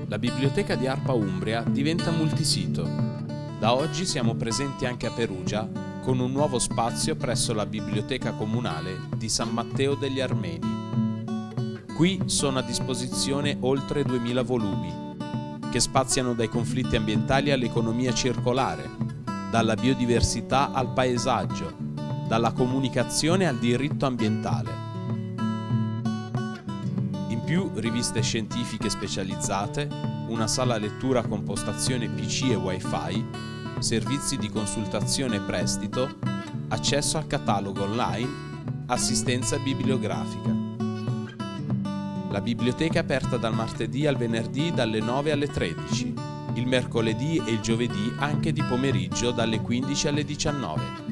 La biblioteca di ARPA Umbria diventa multisito. Da oggi siamo presenti anche a Perugia con un nuovo spazio presso la Biblioteca Comunale di San Matteo degli Armeni. Qui sono a disposizione oltre 2000 volumi, che spaziano dai conflitti ambientali all'economia circolare, dalla biodiversità al paesaggio, dalla comunicazione al diritto ambientale. In più riviste scientifiche specializzate, una sala lettura con postazione PC e Wi-Fi, servizi di consultazione e prestito, accesso al catalogo online, assistenza bibliografica. La biblioteca è aperta dal martedì al venerdì dalle 9 alle 13, il mercoledì e il giovedì anche di pomeriggio dalle 15 alle 19.